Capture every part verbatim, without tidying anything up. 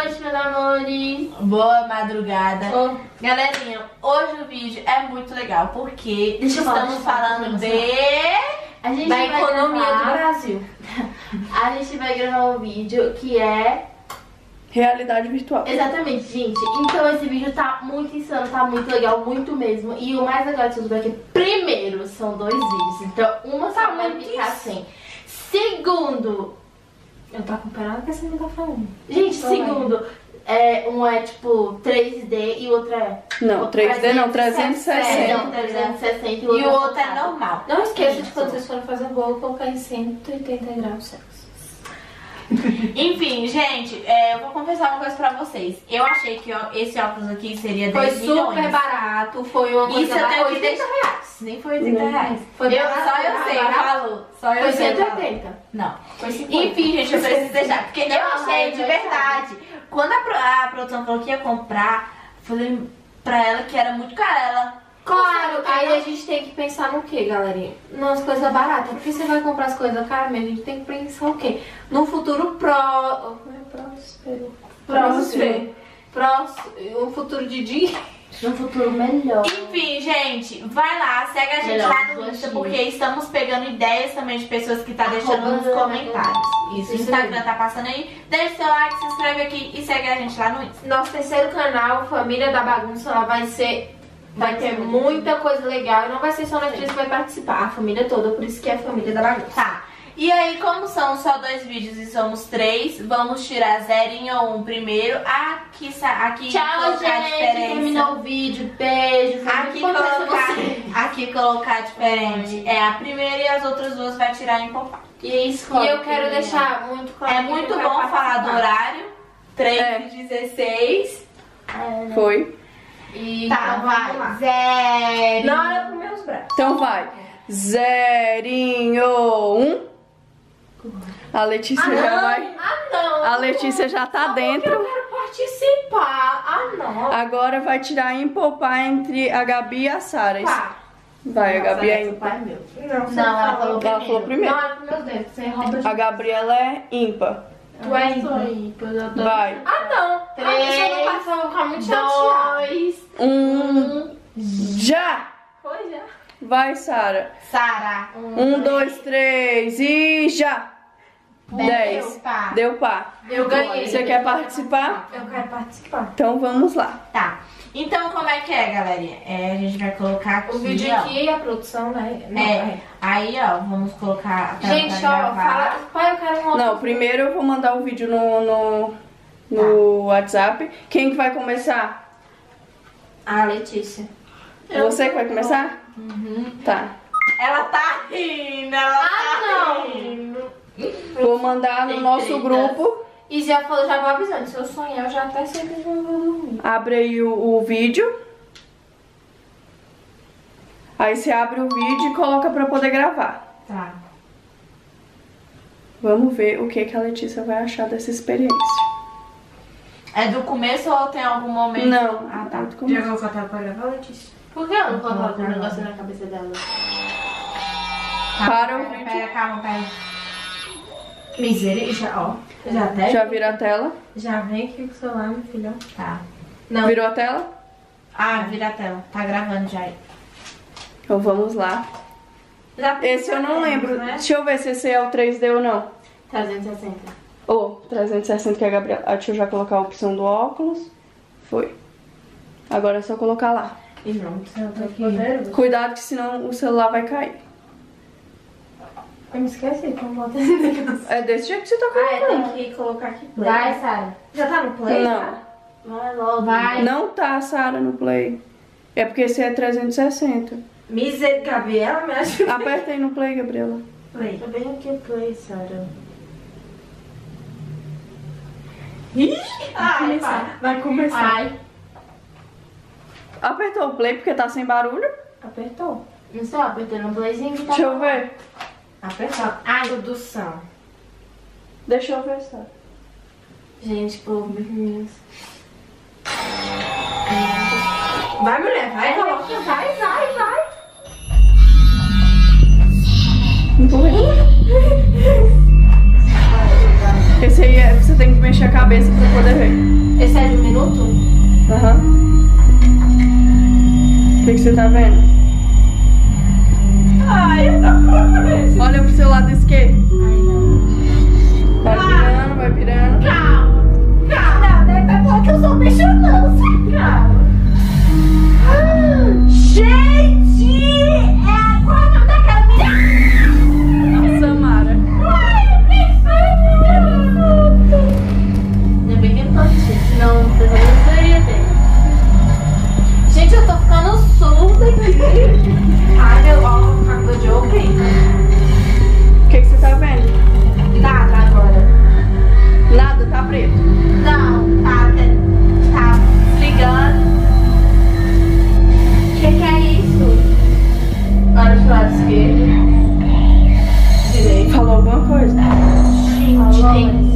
noite, meus amores. Boa madrugada. Oh. Galerinha, hoje o vídeo é muito legal porque Deixa eu falar, estamos deixa eu falar, falando deixa eu de... A gente da vai economia gravar... do Brasil. A gente vai gravar um vídeo que é... realidade virtual. Exatamente, gente. Então esse vídeo tá muito insano, tá muito legal, muito mesmo. E o mais legal de tudo é que, primeiro, são dois vídeos. Então uma só vai ficar assim. Segundo... Eu tô acompanhando o que você me tá falando. Gente, segundo, é, um é tipo três D e o outro é... Não, três D não, trezentos e sessenta. Não, trezentos e sessenta E o outro é normal. Não esqueça de quando vocês forem fazer o bolo, colocar em cento e oitenta graus Celsius. Enfim, gente, é, eu vou confessar uma coisa pra vocês. Eu achei que ó, esse óculos aqui seria Foi dez milhões. super barato, foi uma coisa Isso eu tenho que oitenta deixar. reais. Nem foi oitenta reais. Foi eu, barato, só eu barato, sei, barato. falou. Só eu Foi sei. cento e falou. oitenta. Não. Foi cinquenta. Enfim, gente, eu preciso deixar. Porque eu Não, achei não, de não, verdade. Quando a, pro- a produção falou que ia comprar, falei pra ela que era muito caro. Ela. Claro, aí a gente tem que pensar no que, galerinha? Nas coisas baratas. Porque você vai comprar as coisas caras mesmo, a gente tem que pensar o quê? No futuro pró... Não é próspero. Próspero. Próximo. Um futuro de dinheiro. Num futuro melhor. Enfim, gente, vai lá, segue a gente Melhor lá no duas Insta, dias. porque estamos pegando ideias também de pessoas que tá deixando Arroba nos Ana comentários. Isso, o Isso Instagram mesmo. tá passando aí. Deixa seu like, se inscreve aqui e segue a gente lá no Insta. Nosso terceiro canal, Família da Bagunça, lá vai ser... Vai ter muita coisa legal e não vai ser só nós três que vai participar, a família toda, por isso que é a Família da Bagunça. Tá. E aí, como são só dois vídeos e somos três, vamos tirar zerinho ou um primeiro. Aqui, sa- aqui Tchau, colocar a gente. diferença. Terminou o vídeo. Beijo. Foi Aqui muito bom conhecer colocar, você. aqui colocar diferente. É a primeira e as outras duas vai tirar em popar. E é isso. E eu quero deixar muito claro É que muito eu quero bom falar do participar. horário. três É. e dezesseis. Foi. E Tá, então, vamos lá. vai. Zero. Não olha pros meus braços. Então vai. Zerinho, um. A Letícia já vai. Ah, não. A Letícia já tá dentro. Eu quero participar. Ah, não. Agora vai tirar em poupar entre a Gabi e a Sara. Tá. Vai, a Gabi é Seu ímpar. pai é meu. Não, você Não, ela falou. falou Ela falou primeiro. Não olha pros meus dedos. Você rouba de... A Gabriela é ímpar. Tu é Eu sou ímpar. ímpar, eu tô- Vai. Ah, não. Três, Ah, se eu não passar, eu vou ficar muito chateada. Dois. Um. Já! Foi já. Vai, Sara. Sara. Um, dois, três e já! Dez. pá. Deu pá. Eu ganhei. Você quer participar? Eu quero participar. Então vamos lá. Tá. Então, como é que é, galerinha? É, a gente vai colocar aqui, O vídeo ó. aqui e a produção, né? Não, É, aí, ó, vamos colocar a tela Gente, pra ó, gravar. fala. Pai, eu quero um outro. Não, primeiro eu vou mandar o vídeo no, no, no WhatsApp. Quem que vai começar? A Letícia. Você que vai começar? Uhum. Tá. Ela tá rindo, ela Ah, tá não. rindo. Vou mandar no Tem nosso tretas. grupo. E já falou, já vou avisando. Se eu sonhar, eu já até sei que eu vou dormir. Abre aí o, o vídeo. Aí você abre o vídeo e coloca pra poder gravar. Tá. Vamos ver o que, que a Letícia vai achar dessa experiência. É do começo ou tem algum momento? Não. Ah, tá. muito começo. colocou a tela pra gravar, Letícia? Por que eu não coloco Coloca um negócio agora. na cabeça dela? Para o Pera, vídeo. pera, calma, pera. Misericórdia, ó. Já até. Já vira a tela? Já vem aqui com o celular, meu filho. Tá. Não. Virou a tela? Ah, vira a tela. Tá gravando já aí. Então vamos lá. Já Esse eu não lembro. Né? Deixa eu ver se esse é o três D ou não. trezentos e sessenta. Ou trezentos e sessenta que é a Gabriela. Ah, deixa eu já colocar a opção do óculos. Foi. Agora é só colocar lá. E não, você não tá aqui. Cuidado que senão o celular vai cair. Eu me esqueci como bota esse negócio. É desse jeito que você tá Ah, é, colocando. tem que colocar aqui play. Vai, Sara. Já tá no play? Não. Vai logo. Vai. Não tá, Sara, no play. É porque esse é trezentos e sessenta. Misericórdia, Gabriela me ajuda. Aperta aí no play, Gabriela. Play. Tá bem aqui o play, Sara. Ai, vai. Vai começar. Ai. Apertou o play porque tá sem barulho? Apertou. Não sei, apertei no playzinho que tá. Deixa eu ver. Apertou. Ai, produção. Deixa eu ver, Sara. Gente, povo, meninas. Vai, mulher, vai, coloca. Vai, vai, vai. Empurra. Esse aí é, você tem que mexer a cabeça pra poder ver. Esse é de um minuto? Aham. O que, que você tá vendo? Ai, eu tô com medo. Olha pro seu lado esquerdo. Vai virando, vai virando. Calma, calma. Não, não vai falar que eu sou um bicho não, sem calma. Gente! É a qual é o nome daquela menina? Samara. Ai, eu pensei. Ainda bem que ele não assiste, senão você não seria dele. Gente, eu tô ficando surda aqui. Ai, meu, ó, a cor de open. O que, que você tá vendo? Nada agora. Nada, tá preto. Não, tá, tá desligando. O que, que é isso? Olha pro lado esquerdo. Direito. Falou alguma coisa? Gente, tem.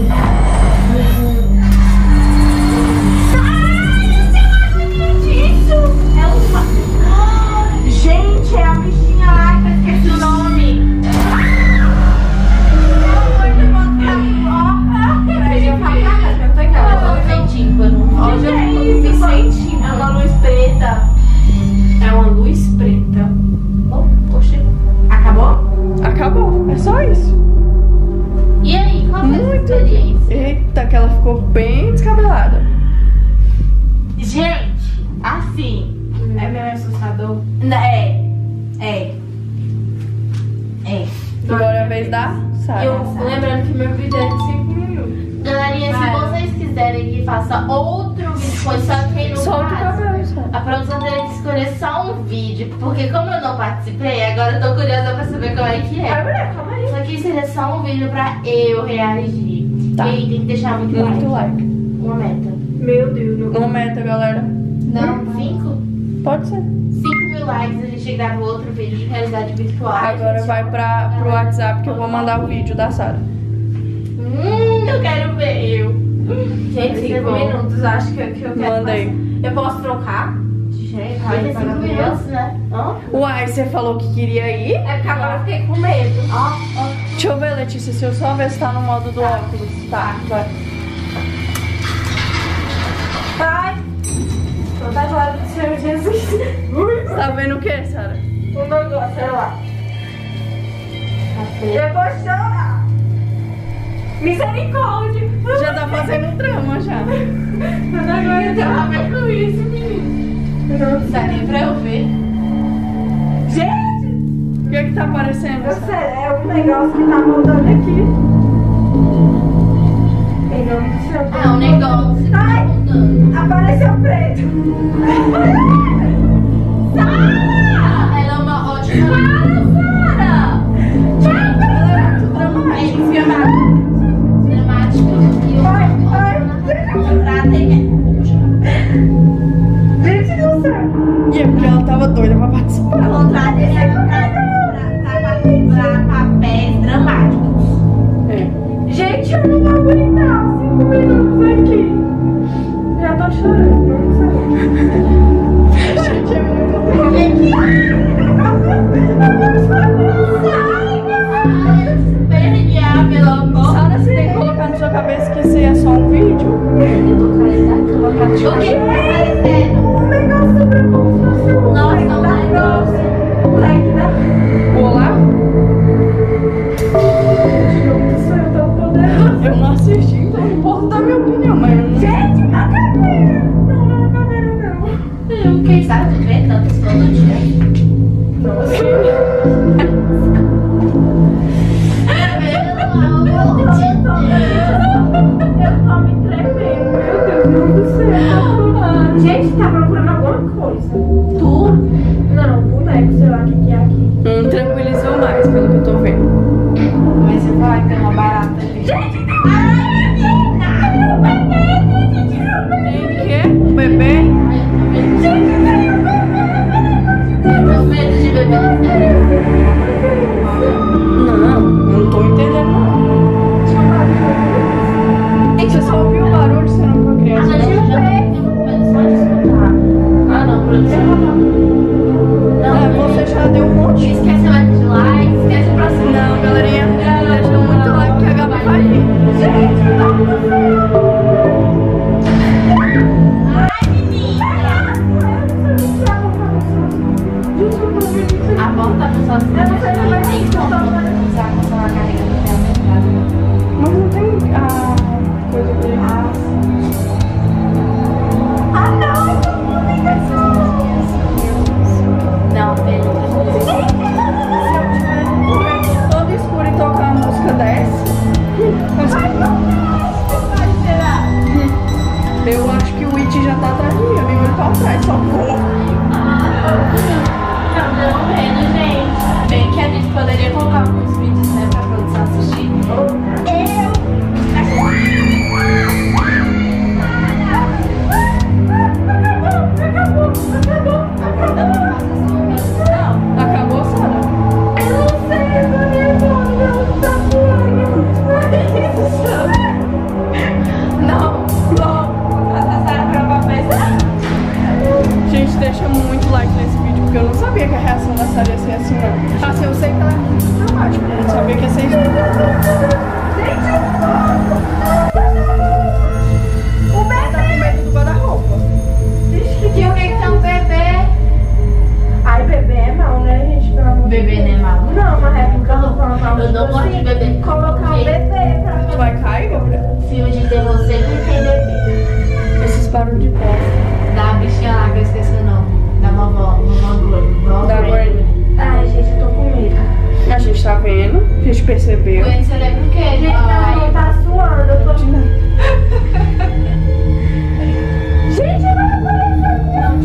Gente, é a bichinha lá que eu esqueci o nome. Hoje eu não tô sentindo. É uma luz preta. É uma luz preta. Oh, oxi. Acabou? Acabou, é só isso. E aí, qual foi a Muito. experiência? Eita, que ela ficou bem descabelada. Gente, assim. É meio assustador. É. É. É. Agora é a vez da Sara. Eu, lembrando que meu vídeo é de cinco minutos. Galerinha, se Vai. vocês quiserem que faça outro vídeo, foi só quem no Solta o caso. cabelo, Sara. A produção teria que escolher só um vídeo, porque como eu não participei, agora eu tô curiosa pra saber como é que Ai, é. mulher, calma aí. Só que seria só um vídeo pra eu reagir. Tá. E aí tem que deixar muito, Muito like. like. Uma meta. Meu Deus, não. Uma meta, galera. Não, cinco? Pode ser. Cinco mil likes, a gente grava outro vídeo de realidade virtual. Agora vai pra, pro WhatsApp que eu vou mandar o vídeo da Sara. Hum, eu quero ver eu. Gente, Esse é cinco bom. minutos, acho que, que eu quero. Mandei. passar. Eu posso trocar? Gente, Vai ai, ter cinco maravilhoso. minutos, né? Ó, Uai, você falou que queria ir? É porque agora eu fiquei com medo. ó, ó. Deixa eu ver, Letícia, se eu só ver se tá no modo do óculos. Tá, vai. Ai! Toda a glória do Senhor Jesus. Você tá vendo o que, Sara? O negócio, sei lá. Eu vou chorar. Misericórdia. Já tá fazendo trama já. Toda a glória tem a ver com isso, menino. Não dá nem pra eu ver. Gente, O que que tá aparecendo, eu Sara? sei, é um negócio que tá rodando aqui. Em nome do Senhor. Ah, o negócio que tá Ai, mudando. apareceu preto. Ah, ela é uma ótima. Sara! É filmado. Dramática. E o Ai, ai. contrato Gente do céu. E é porque ela tava doida pra participar. O contrato é pra, pra, pra, pra papéis dramáticos. É. Gente, eu não vou aguentar cinco minutos aqui. Já tô chorando, não sei. Gente, é muito Pernear, pelo amor. Sara, você tem que colocar na sua cabeça que esse é só um vídeo. Eu tô caindo da cama pra te O que tá aparecendo? Um negócio sobre como se fosse um Nossa, moleque um da negócio. grossa. Moleque da... Olá? Gente do céu, eu tô poderoso. Eu não assisti, então não posso dar minha opinião, mas eu não... Gente, uma cadeira. Não, não, uma cadeira não. Eu, quem sabe tu vê tanto todo dia. Pelo amor de Deus. Eu tô me tremendo, meu Deus do céu. Gente, tá procurando alguma coisa. Tu? Não, boneco, sei lá o que, que é aqui. Não tranquilizou mais, pelo que eu tô vendo. Mas você fala que tem uma barata ali. Gente, ai, meu bebê, gente, meu bebê. Tem o quê? Um bebê? Gente, meu bebê. Eu tenho medo de beber. Não, não tô entendendo não. Você só ouviu o barulho, você não foi Ah, criança, mas não? eu já tenho medo só de escutar. Ah, não, produção. Ah, Não, você já deu um monte. esquece o like de like, esquece o próximo. Não, galerinha, deixa muito like que a Gabi vai ir. Ah, não, eu tô Não, pelo todo escuro e tocar a música dessa. Eu acho que o It já tá atrás de mim, eu nem olho pra trás, só vou. Não vendo, gente. Bem que a gente poderia colocar alguns vídeos, né, pra produção assistir. Acabou, Sara? Eu não sei, eu tô nervosa, tá Não, não. A Sara pra papéis. Gente, deixa muito like nesse vídeo, porque eu não sabia que a reação da Sara ia ser assim, não. Assim, eu sei que ela é muito dramática, mas eu não sabia que ia ser isso. O bebê tá com medo do guarda-roupa. Vixe, que o que que é um bebê? Ai, bebê é mal, né, gente? Pelo amor de Bebê Deus. não é mal. Não, mas é porque eu tô falando mal. Eu não gosto de bebê. Colocar um bebê pra Tu vai cair, Gabriel? Filme de terror sempre tem bebê. Esses barulhos de bosta. Da bichinha lá que eu esqueci o nome. Da vovó. Vovó Da Gwen. Ai, gente, eu tô com medo. A gente tá vendo, a gente percebeu. Gwen, você lembra o quê? Gente, minha mão tá suando, eu tô... Gente, eu não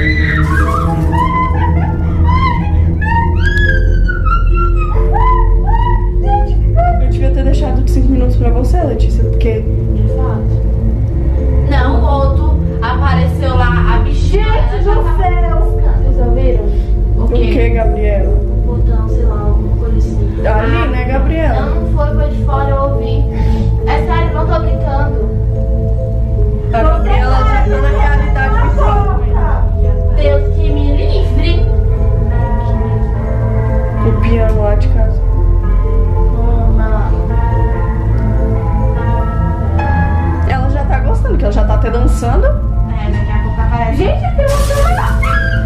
Eu devia ter deixado de cinco minutos pra você, Letícia, porque... Exato. Não, o outro apareceu lá, a bichinha. Gente do céu! Vocês ouviram? O O que, quê? Gabriela? O botão, sei lá, alguma coisa assim. Ali, né, Gabriela? Não, não foi, foi de fora, eu ouvi. É sério, não tô brincando. A Gabriela já tá na realidade virtual. Deus que me livre. O piano lá de casa. Mama. Ela já tá gostando, que ela já tá até dançando. É, daqui a pouco aparece. Gente, tem uma...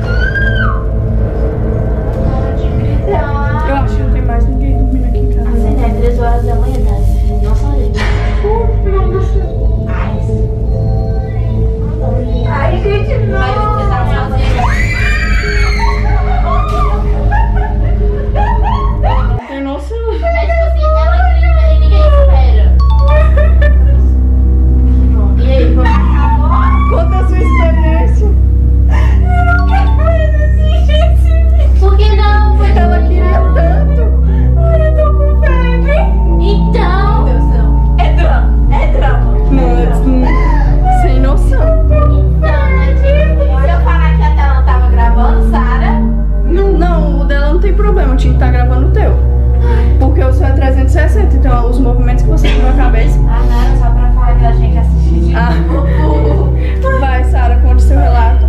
gritar. Eu acho que não tem mais ninguém dormindo aqui em casa. Assim, né? Três horas da manhã, tá? Não só gente. Ai, Ai, gente, não! mas você tá sozinha. Não tem noção. É tipo assim, ela grita e ninguém espera. Bom, e aí, vamos... Conta a sua experiência. Eu não quero mais assistir esse vídeo. Por que não? Foi Ela queria tanto. Ai, eu tô com febre. Então... Deus, não. É drama, é drama. Não, é- sem noção. Se eu falar que a tela tava gravando, Sara. Não, não, o dela não tem problema, tinha que estar gravando o teu. Porque o seu é trezentos e sessenta, então os movimentos que você tem na cabeça. Ah, não, era só pra falar que a gente assistiu. Ah. Vai, Sara, conte seu relato.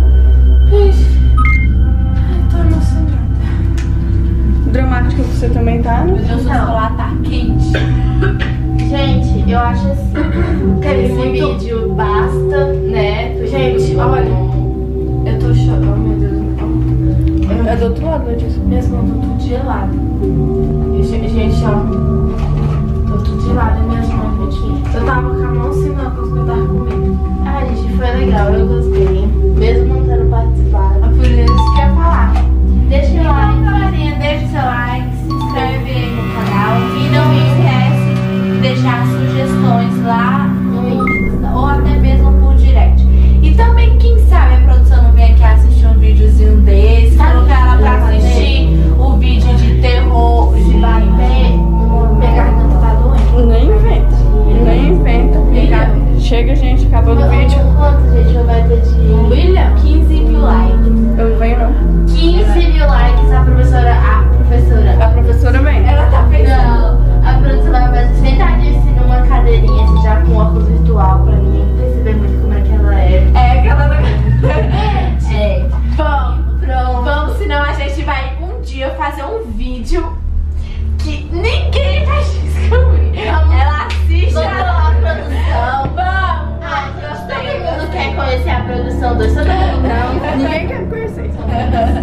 Tô emocionada. Dramática que você também tá, Meu né? Deus, o celular tá quente. Gente, eu acho assim que esse vídeo basta, né? Gente, olha, eu tô chorando, oh, meu Deus. É do outro lado, Letícia. Minhas mãos estão tudo geladas. Gente, gente, ó. Tô tudo gelada, minhas mãos, gente. Eu tava com a mão assim, não, porque eu tava com medo. Ah, gente, foi legal, eu gostei. Mesmo não tendo participado. É por isso que eu ia falar. Deixa o Então, like. galerinha, deixa o seu like, se inscreve aí no canal e não esquece de deixar sugestões lá no Insta ou até mesmo por direct. E também, quem sabe, a produção não vem aqui assistir um videozinho desse, colocar ela pra assistir o vídeo de terror, de Bater, minha garganta tá doendo. Nem inventa. Nem inventa. Chega, gente, acabou o vídeo. Quanto, gente, vai ter de... William, quinze mil likes. Eu não venho, não. quinze mil likes, a professora... A professora... A professora vem. ela tá pensando. Não, a professora vai sentadíssima numa cadeirinha, assim, já com óculos virtual, pra ninguém perceber muito como é que ela é. É que ela não. É. Vamos, Pronto. vamos, senão a gente vai um dia fazer um vídeo que ninguém vai descobrir. Ela assiste Vamos a lá, produção. Vamos! Ai, todo mundo quer conhecer a produção do... Todo mundo não. Ninguém quer me conhecer.